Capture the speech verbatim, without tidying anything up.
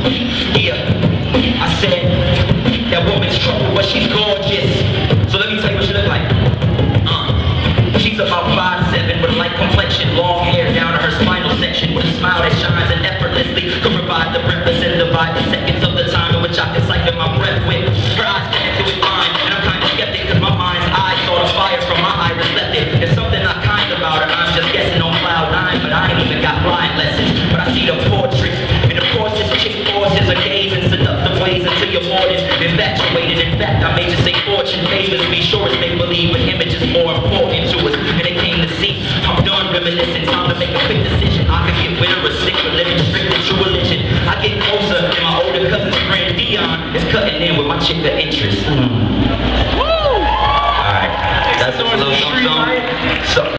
Yeah, I said, that woman's trouble, but she's gorgeous. So let me tell you what she look like. Uh, she's about five seven with a light complexion, long hair down to her spinal section, with a smile that shines and effortlessly could provide the breathless and divide the seconds of the time in which I can siphon my breath with. Her eyes connected with mine, and I'm kind of skeptic because my mind's eye saw the fire from my iris left it. There's something not kind about her, I'm just guessing on cloud nine, but I ain't even got flying lessons. But I see the portrait, and of course this chick forces a gaze and seductive ways until you're more than infatuated. In fact, I may just say fortune favors me. Sure it's make-believe, but image is more important to us than it came to see. I'm done reminiscing, time to make a quick decision. I could get with her or stick with living strict and true religion. I get closer, and my older cousin's friend Dion is cutting in with my chick of interest. Mm. Woo! Alright, that's a little something.